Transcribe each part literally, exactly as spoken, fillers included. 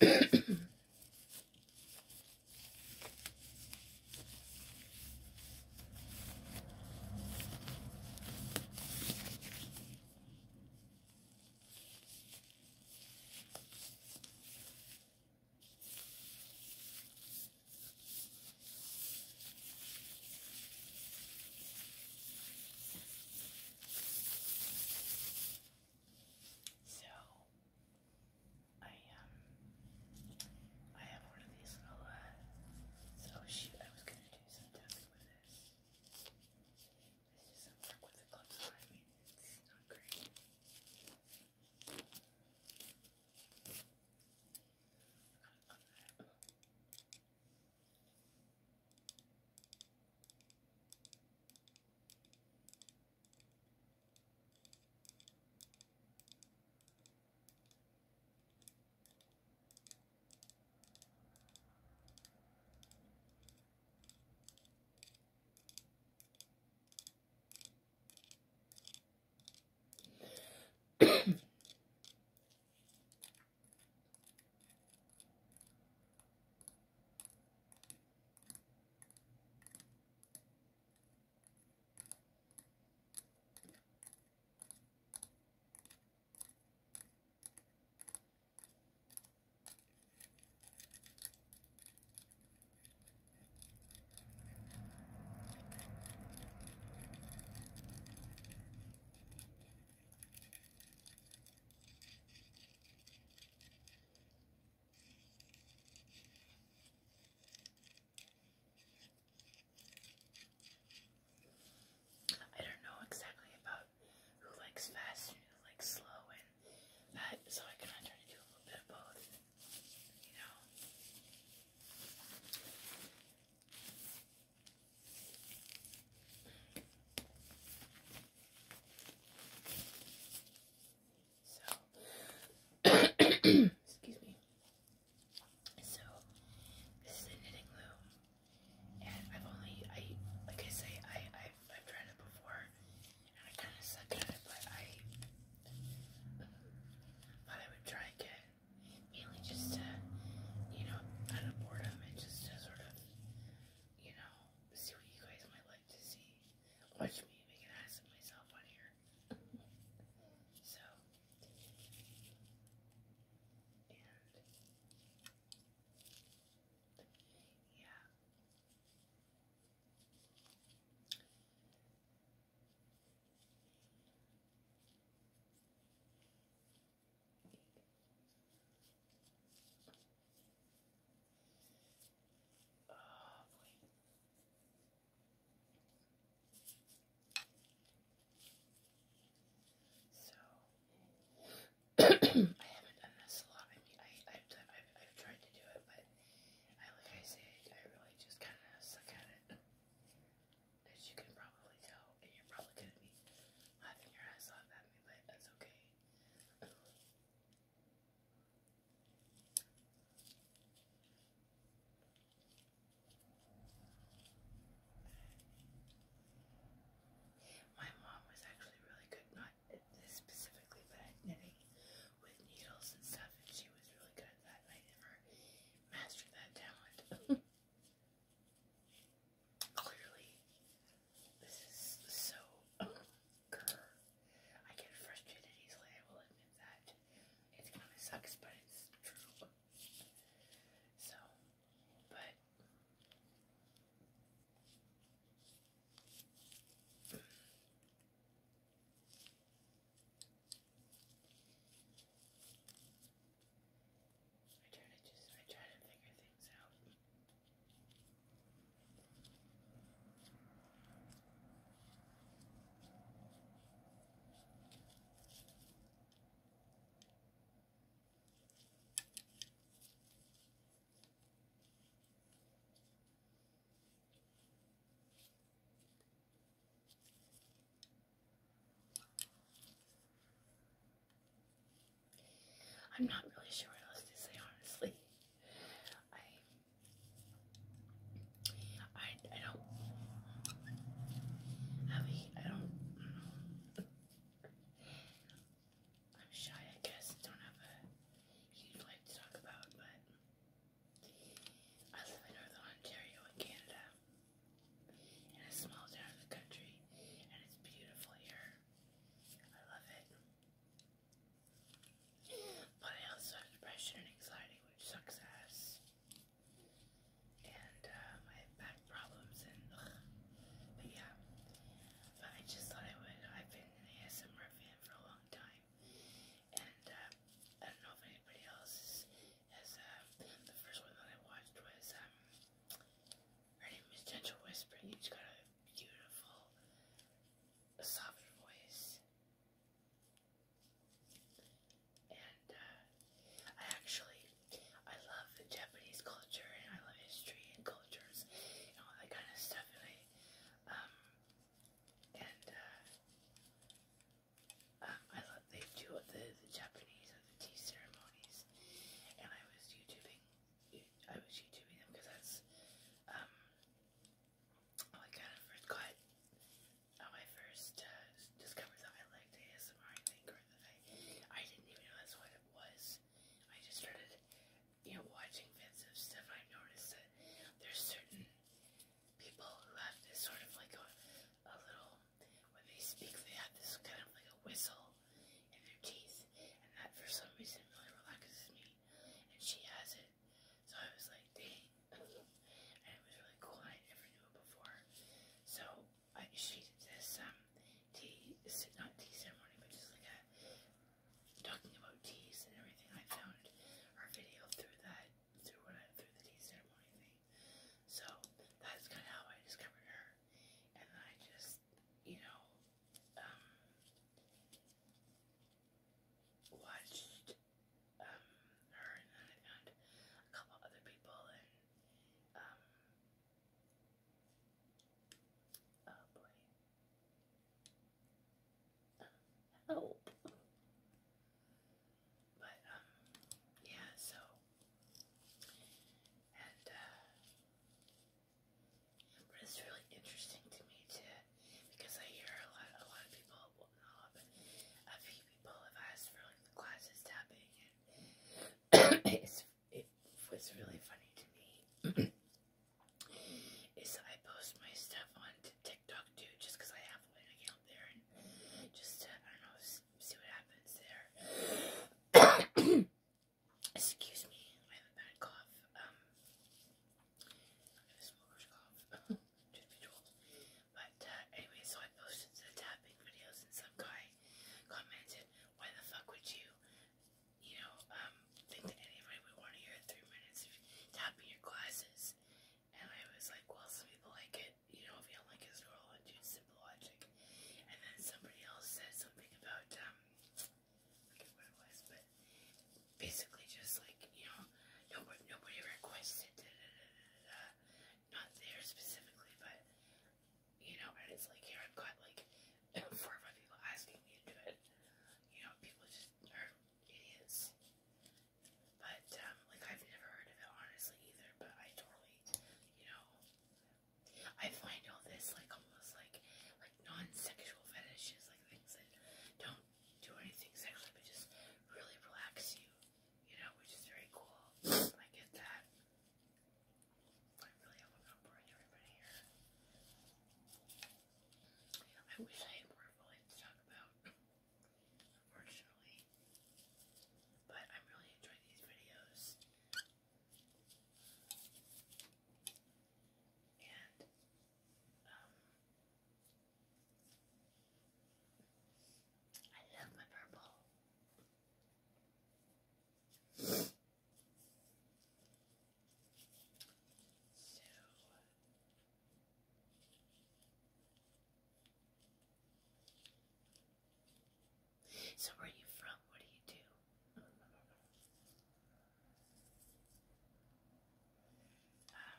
Excuse me. So this is a knitting loom, and I've only, I like I say, I I've, I've tried it before, and I kind of suck at it, but I thought I would try again, mainly just to, you know, out of boredom and just to sort of, you know, see what you guys might like to see. Watch me make an ass of myself on here. So. I haven't done this a lot. I mean, I, I've, done, I've, I've tried to do it, but I, like I say, I really just kind of suck at it, as you can probably tell, and you're probably going to be laughing your ass off at me, but that's okay. My mom was actually really good, not at this specifically, but at knitting with needles and stuff, and she was really good at that, and I never mastered that talent. Clearly, this is so grr. I get frustrated easily, I will admit that. It kind of sucks, but it's true. So, but I try to just, I try to figure things out. I'm not really sure what else to say, honestly. I, I, I don't have a, I don't, I'm shy, I guess. Don't have a huge life to talk about, but whistle in their teeth, and that for some reason really relaxes me, and she has it, so I was like, dang, and it was really cool, and I never knew it before, so I, she did this, um, tea, not tea ceremony, but just like a, talking about teas and everything. I found her video through that, through what I, through the tea ceremony thing, so that's kind of how I discovered her, and then I just, you know, um, watched um, her, and then I found a couple other people, and um, oh boy, help. But um, yeah, so, and uh, but it's really interesting to me too, because I hear a lot, a lot of people, well, not a lot, but a few people have asked for like the classes tapping, and it's it, what's really funny to me is I post my stuff on TikTok too, just because I have an account there, and just to, I don't know, see what happens there. Excuse me, I have a bad cough. Um, I have a smoker's cough. Truth be told. But uh, anyway, so I posted the tapping videos, and some guy commented, "Why the fuck would you, you know, um, think that anybody would want to hear three minutes of tapping your glasses?" And I was like, "Well, some people like it. You know, if you don't like it, scroll on to Simple Logic." And then somebody else said something about um, I forget what it was, but basically just like, you know, nobody, nobody requested, da, da, da, da, da. Not there specifically, but, you know, and it's like, here I've got like four or five people asking me to do it. You know, people just are idiots. But, um, like, I've never heard of it, honestly, either, but I totally, you know, I find all this, like, almost like, like, non-sexual fetishes, like, things that don't do anything sexually, but just really relax you, you know, which is very cool. I get that. I really hope I'm not boring everybody here. I wish I had more really to talk about, unfortunately, but I'm really enjoying these videos, and, um, I love my purple. So, so where are you from? What do you do? Um,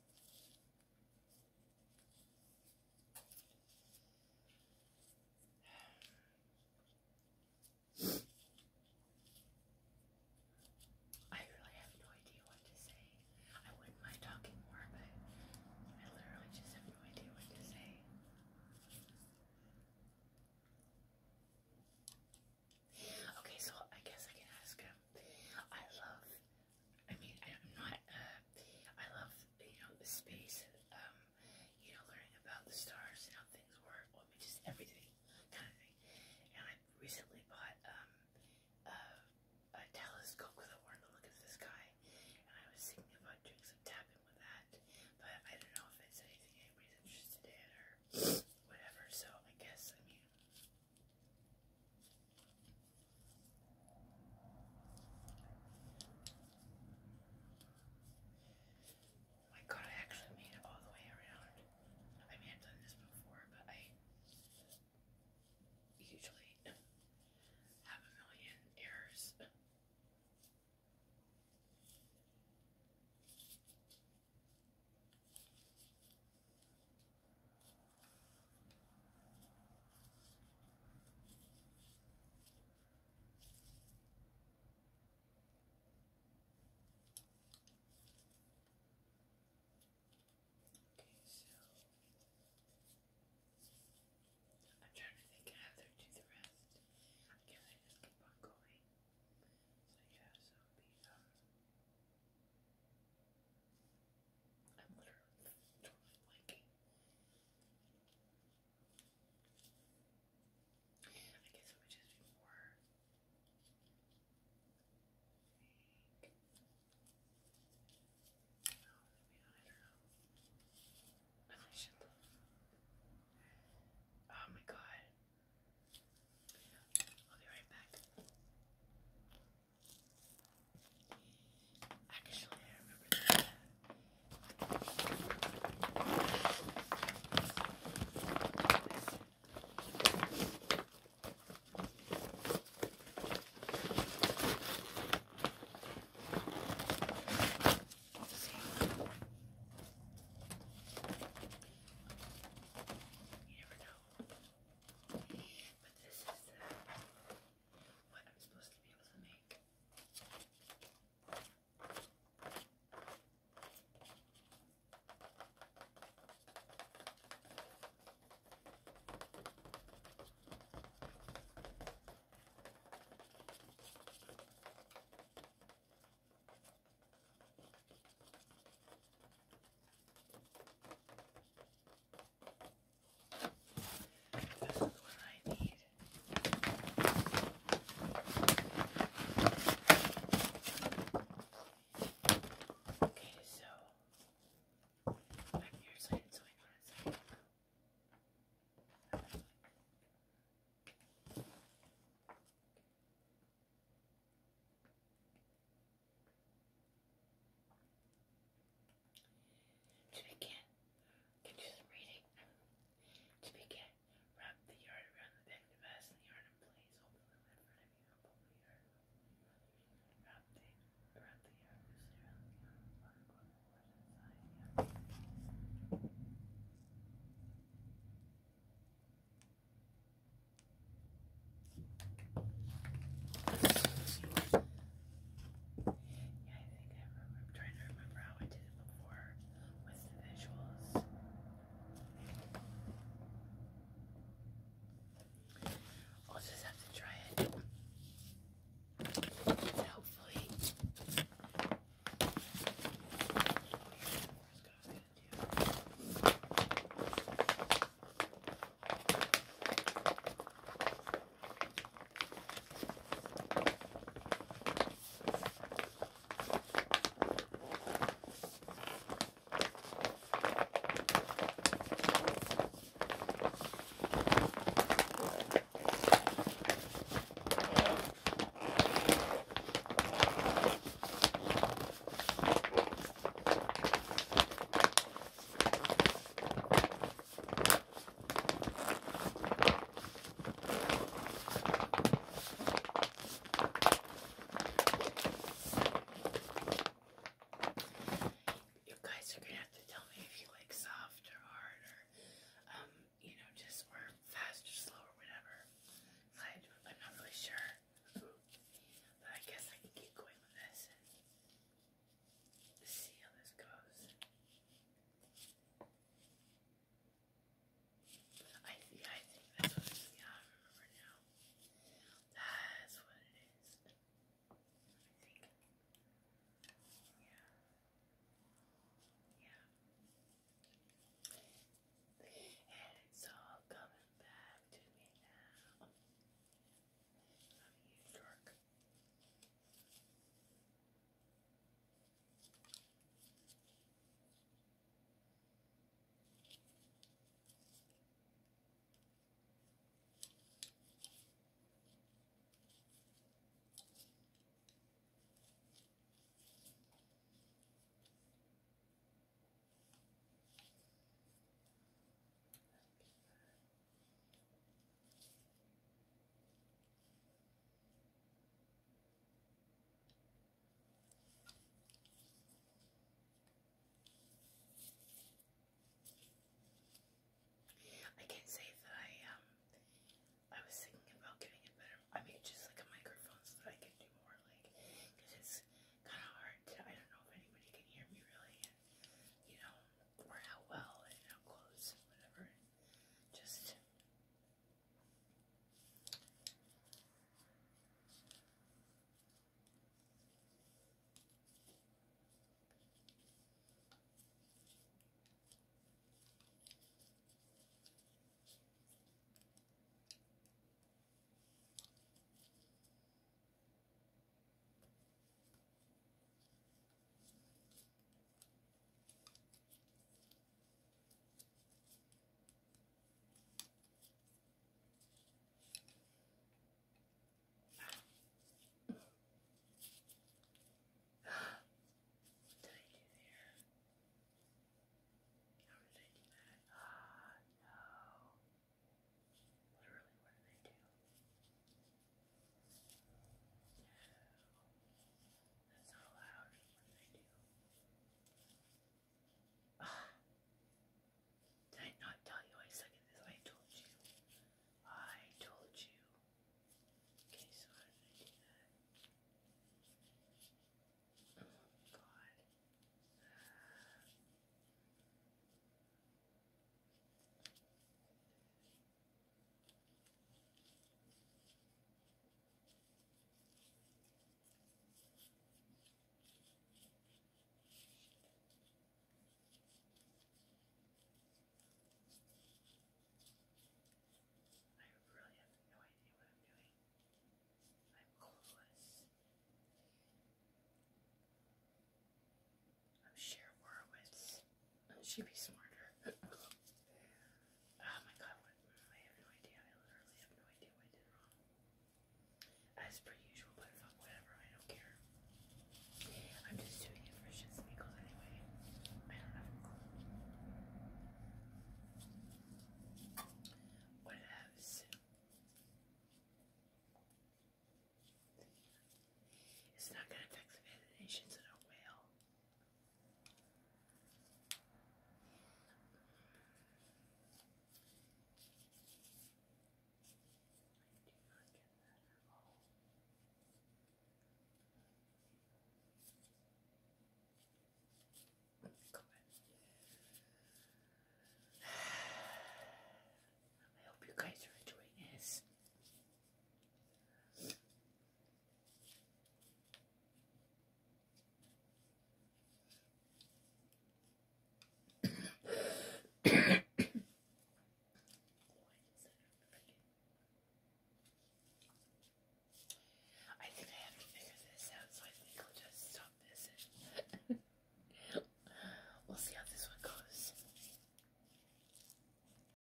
I really have no idea what to say. I wouldn't mind talking more, but I literally just have no idea what to say. she be smarter? Oh my god, what? I have no idea. I literally have no idea what I did wrong. As per